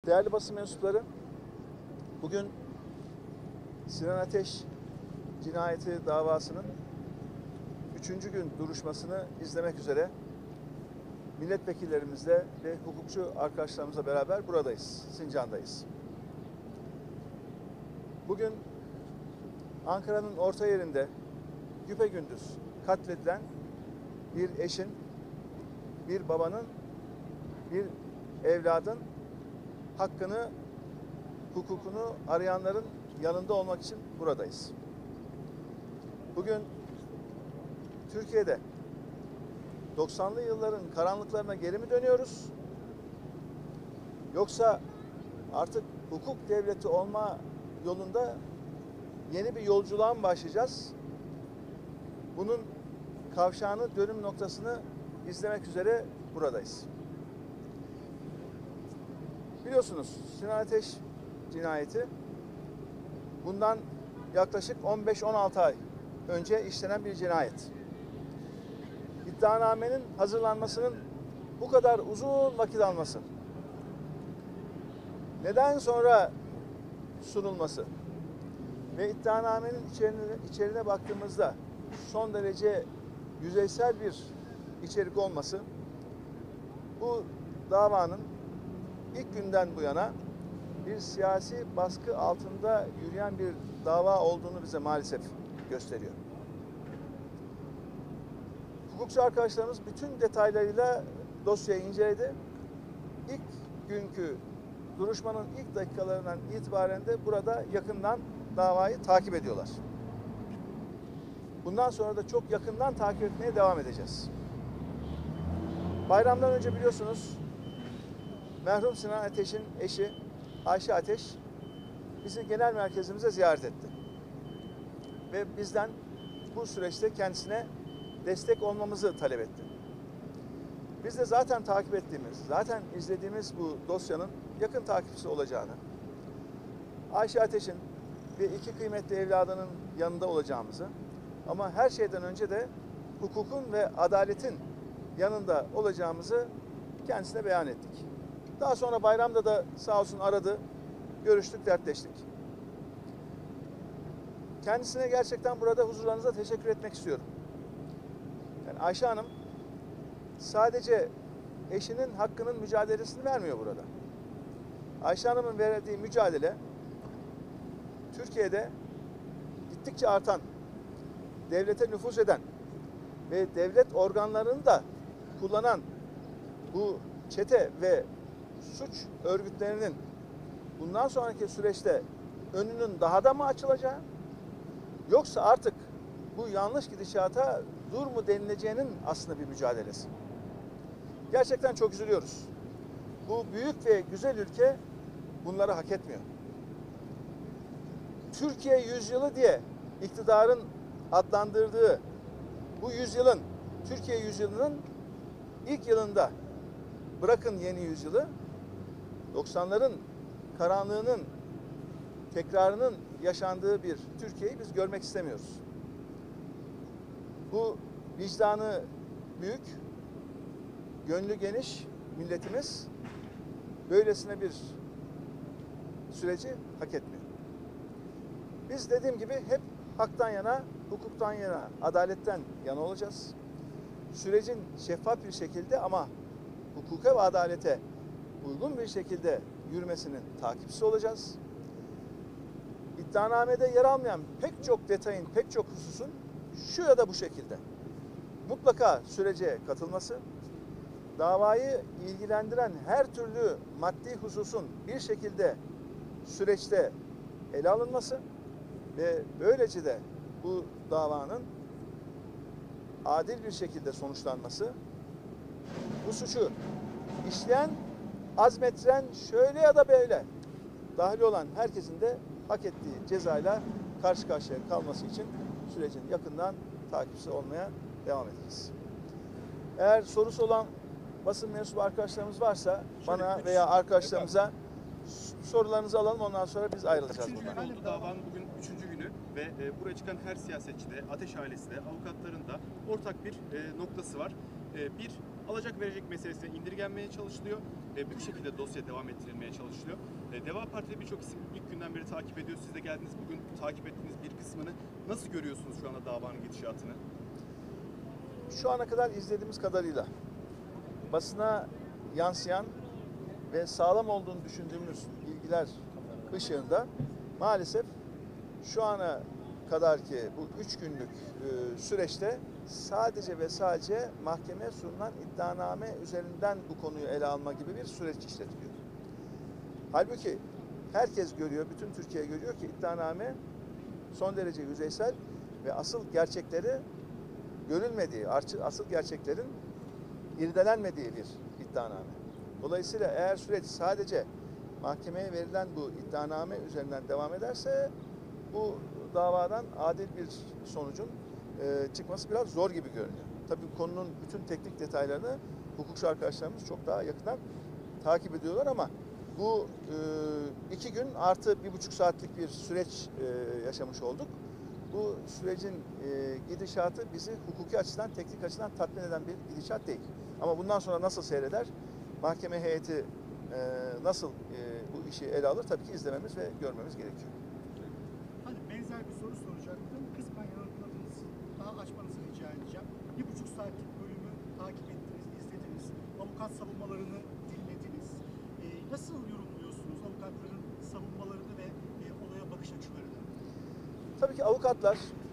Değerli basın mensupları, bugün Sinan Ateş cinayeti davasının 3. gün duruşmasını izlemek üzere milletvekillerimizle ve hukukçu arkadaşlarımızla beraber buradayız, Sincan'dayız. Bugün Ankara'nın orta yerinde güpegündüz katledilen bir eşin, bir babanın, bir evladın hakkını, hukukunu arayanların yanında olmak için buradayız. Bugün Türkiye'de 90'lı yılların karanlıklarına geri mi dönüyoruz? Yoksa artık hukuk devleti olma yolunda yeni bir yolculuğa mı başlayacağız? Bunun kavşağını, dönüm noktasını izlemek üzere buradayız. Biliyorsunuz Sinan Ateş cinayeti bundan yaklaşık 15-16 ay önce işlenen bir cinayet. İddianamenin hazırlanmasının bu kadar uzun vakit alması, neden sonra sunulması ve iddianamenin içeriğine baktığımızda son derece yüzeysel bir içerik olması, bu davanın ilk günden bu yana bir siyasi baskı altında yürüyen bir dava olduğunu bize maalesef gösteriyor. Hukukçu arkadaşlarımız bütün detaylarıyla dosyayı inceledi. İlk günkü duruşmanın ilk dakikalarından itibaren de burada yakından davayı takip ediyorlar. Bundan sonra da çok yakından takip etmeye devam edeceğiz. Bayramdan önce biliyorsunuz merhum Sinan Ateş'in eşi Ayşe Ateş bizi genel merkezimize ziyaret etti. Ve bizden bu süreçte kendisine destek olmamızı talep etti. Biz de zaten takip ettiğimiz, zaten izlediğimiz bu dosyanın yakın takipçisi olacağını, Ayşe Ateş'in ve iki kıymetli evladının yanında olacağımızı ama her şeyden önce de hukukun ve adaletin yanında olacağımızı kendisine beyan ettik. Daha sonra bayramda da sağ olsun aradı, görüştük, dertleştik. Kendisine gerçekten burada huzurlarınıza teşekkür etmek istiyorum. Yani Ayşe Hanım sadece eşinin hakkının mücadelesini vermiyor burada. Ayşe Hanım'ın verdiği mücadele Türkiye'de gittikçe artan, devlete nüfuz eden ve devlet organlarını da kullanan bu çete ve suç örgütlerinin bundan sonraki süreçte önünün daha da mı açılacağı, yoksa artık bu yanlış gidişata dur mu denileceğinin aslında bir mücadelesi. Gerçekten çok üzülüyoruz. Bu büyük ve güzel ülke bunları hak etmiyor. Türkiye yüzyılı diye iktidarın adlandırdığı bu yüzyılın, Türkiye yüzyılının ilk yılında, bırakın yeni yüzyılı, 90'ların karanlığının tekrarının yaşandığı bir Türkiye'yi biz görmek istemiyoruz. Bu vicdanı büyük, gönlü geniş milletimiz böylesine bir süreci hak etmiyor. Biz dediğim gibi hep haktan yana, hukuktan yana, adaletten yana olacağız. Sürecin şeffaf bir şekilde ama hukuka ve adalete uygun bir şekilde yürümesinin takipçisi olacağız. İddianamede yer almayan pek çok detayın, pek çok hususun şu ya da bu şekilde mutlaka sürece katılması, davayı ilgilendiren her türlü maddi hususun bir şekilde süreçte ele alınması ve böylece de bu davanın adil bir şekilde sonuçlanması, bu suçu işleyen, azmettiren şöyle ya da böyle dahil olan herkesin de hak ettiği cezayla karşı karşıya kalması için sürecin yakından takipçisi olmaya devam edeceğiz. Eğer sorusu olan basın mensubu arkadaşlarımız varsa bana veya arkadaşlarımıza sorularınızı alalım, ondan sonra biz ayrılacağız buradan. Üçüncü gün oldu davanın, bugün 3. günü ve buraya çıkan her siyasetçi de, Ateş ailesi de, avukatların da ortak bir noktası var. Bir, alacak verecek meselesine indirgenmeye çalışılıyor. bu şekilde dosya devam ettirilmeye çalışılıyor. Deva Parti'de birçok isim ilk günden beri takip ediyor. Siz de geldiniz bugün takip ettiğiniz bir kısmını. Nasıl görüyorsunuz şu anda davanın gidişatını? Şu ana kadar izlediğimiz kadarıyla basına yansıyan ve sağlam olduğunu düşündüğümüz bilgiler ışığında maalesef şu ana kadarki bu 3 günlük süreçte sadece ve sadece mahkemeye sunulan iddianame üzerinden bu konuyu ele alma gibi bir süreç işletiliyor. Halbuki herkes görüyor, bütün Türkiye görüyor ki iddianame son derece yüzeysel ve asıl gerçekleri görülmediği, asıl gerçeklerin irdelenmediği bir iddianame. Dolayısıyla eğer süreç sadece mahkemeye verilen bu iddianame üzerinden devam ederse bu davadan adil bir sonucun çıkması biraz zor gibi görünüyor. Tabii konunun bütün teknik detaylarını hukukçu arkadaşlarımız çok daha yakından takip ediyorlar ama bu 2 gün artı 1,5 saatlik bir süreç yaşamış olduk. Bu sürecin gidişatı bizi hukuki açıdan, teknik açıdan tatmin eden bir gidişat değil. Ama bundan sonra nasıl seyreder, mahkeme heyeti nasıl bu işi ele alır tabii ki izlememiz ve görmemiz gerekiyor. Hani benzer bir soru soracaktım. Kısmen yanıtladınız. Daha açmanızı rica edeceğim. 1,5 saatlik bölümü takip ettiniz, izlediniz. Avukat savunmalarını dinlediniz. Nasıl yorumluyorsunuz avukatların savunmalarını ve olaya bakış açılarını? Tabii ki avukatlar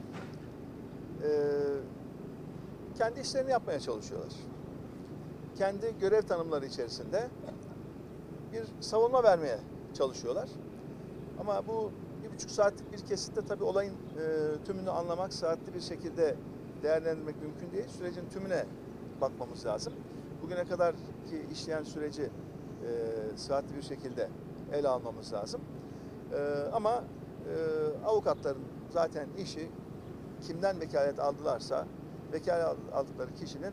kendi işlerini yapmaya çalışıyorlar. Kendi görev tanımları içerisinde bir savunma vermeye çalışıyorlar. Ama bu 1,5 saatlik bir kesitte tabii olayın tümünü anlamak, saatli bir şekilde değerlendirmek mümkün değil. Sürecin tümüne bakmamız lazım. Bugüne kadar ki işleyen süreci saatli bir şekilde ele almamız lazım. Ama avukatların zaten işi kimden vekalet aldılarsa vekalet aldıkları kişinin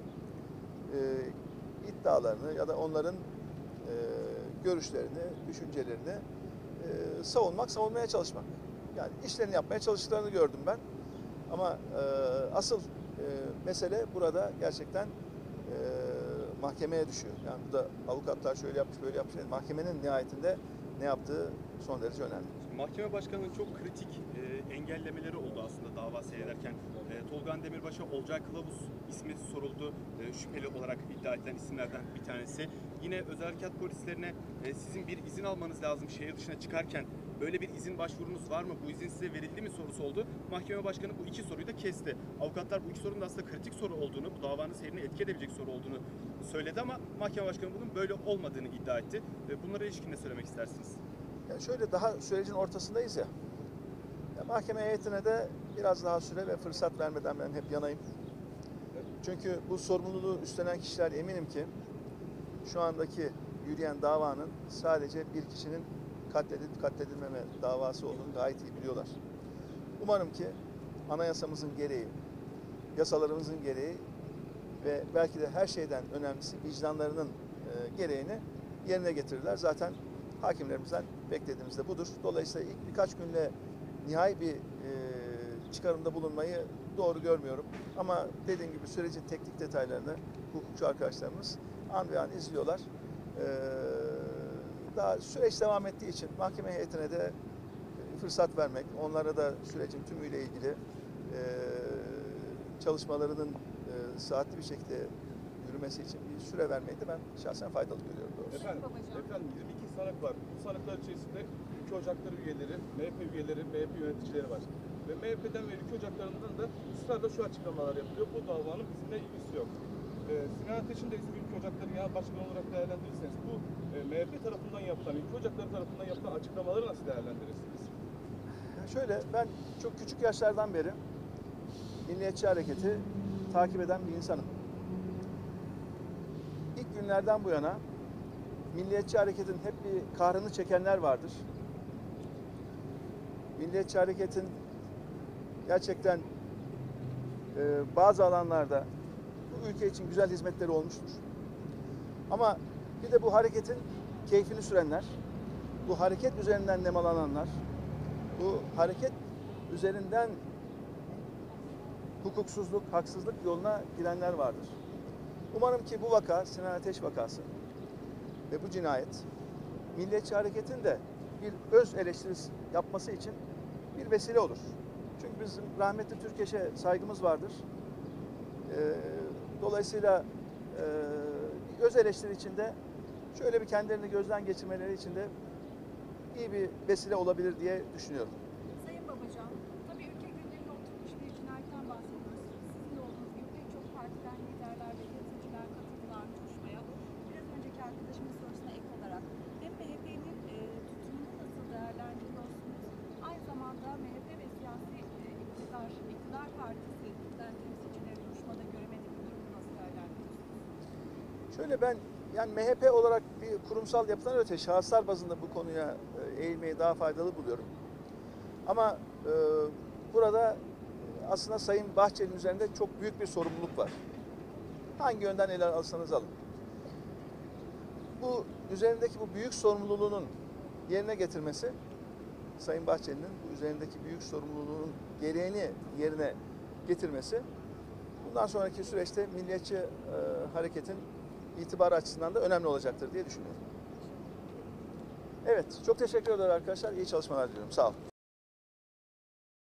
iddialarını ya da onların görüşlerini, düşüncelerini savunmaya çalışmak. Yani işlerini yapmaya çalıştıklarını gördüm ben. Ama asıl mesele burada gerçekten mahkemeye düşüyor. Yani burada avukatlar şöyle yapmış, böyle yapmış. Yani mahkemenin nihayetinde ne yaptığı son derece önemli. Mahkeme başkanının çok kritik engellemeleri oldu aslında dava seyrederken. Tolga Demirbaş'a Olcay Kılavuz ismi soruldu. Şüpheli olarak iddia edilen isimlerden bir tanesi. Yine özel harekat polislerine sizin bir izin almanız lazım şehir dışına çıkarken. Böyle bir izin başvurunuz var mı? Bu izin size verildi mi sorusu oldu. Mahkeme başkanı bu iki soruyu da kesti. Avukatlar bu iki sorunun da aslında kritik soru olduğunu, bu davanın seyrine etki edebilecek soru olduğunu söyledi ama mahkeme başkanı bunun böyle olmadığını iddia etti. Bunlara ilişkin ne söylemek istersiniz? Yani şöyle daha sürecin ortasındayız ya. Mahkeme heyetine de biraz daha süre ve fırsat vermeden ben hep yanayım. Çünkü bu sorumluluğu üstlenen kişiler eminim ki şu andaki yürüyen davanın sadece bir kişinin katledilip katledilmeme davası olduğunu gayet iyi biliyorlar. Umarım ki anayasamızın gereği, yasalarımızın gereği ve belki de her şeyden önemlisi vicdanlarının gereğini yerine getirirler. Zaten hakimlerimizden beklediğimiz de budur. Dolayısıyla ilk birkaç günle nihai bir çıkarımda bulunmayı doğru görmüyorum. Ama dediğim gibi sürecin teknik detaylarını hukukçu arkadaşlarımız an be an izliyorlar. Daha süreç devam ettiği için mahkeme heyetine de fırsat vermek, onlara da sürecin tümüyle ilgili çalışmalarının saatli bir şekilde yürümesi için bir süre vermeyi de ben şahsen faydalı görüyorum doğrusu. Efendim 22 sanık var. Bu sanıklar içerisinde ülke ocakları üyeleri, MHP üyeleri, MHP yöneticileri var. Ve MHP'den ve ülke ocaklarından da ısrarla şu açıklamalar yapılıyor. Bu davanın bizimle ilgisi yok. Sinan Ateş'in de ülke ocakları ya başkan olarak değerlendirirseniz bu MHP tarafından yapılan, ülke ocakları tarafından yapılan açıklamaları nasıl değerlendirirsiniz? Şöyle, ben çok küçük yaşlardan beri Milliyetçi Hareketi takip eden bir insanım. İlk günlerden bu yana Milliyetçi Hareket'in hep bir kahrını çekenler vardır. Milliyetçi Hareket'in gerçekten bazı alanlarda bu ülke için güzel hizmetleri olmuştur. Ama bir de bu hareketin keyfini sürenler, bu hareket üzerinden nemalananlar, bu hareket üzerinden hukuksuzluk, haksızlık yoluna girenler vardır. Umarım ki bu vaka, Sinan Ateş vakası ve bu cinayet Milliyetçi Hareket'in de bir öz eleştirisi yapması için bir vesile olur. Çünkü bizim rahmetli Türkeş'e saygımız vardır. Dolayısıyla öz eleştiri içinde şöyle bir kendilerini gözden geçirmeleri için de iyi bir vesile olabilir diye düşünüyorum. Sayın Babacan, tabii ülke gündemine oturmuş bir cinayetten bahsediyoruz. Sizin de olduğunuz gibi pek çok partiden liderler ve yöneticiler katıldılar duruşmaya. Biraz önceki arkadaşımın sorusuna ek olarak hem MHP'nin tutumunu nasıl değerlendiriyorsunuz? Aynı zamanda MHP ve siyasi iktidar partisinden temsilcileri duruşmada göremedik, bu durumu nasıl değerlendiriyorsunuz? Şöyle ben yani MHP olarak bir kurumsal yapıdan öte şahıslar bazında bu konuya eğilmeyi daha faydalı buluyorum. Ama burada aslında Sayın Bahçeli'nin üzerinde çok büyük bir sorumluluk var. Hangi yönden ele alsanız alın. Bu üzerindeki bu büyük sorumluluğunun yerine getirmesi, Sayın Bahçeli'nin bu üzerindeki büyük sorumluluğun gereğini yerine getirmesi, bundan sonraki süreçte Milliyetçi Hareket'in itibarı açısından da önemli olacaktır diye düşünüyorum. Evet, çok teşekkür ederim arkadaşlar. İyi çalışmalar diliyorum. Sağ olun.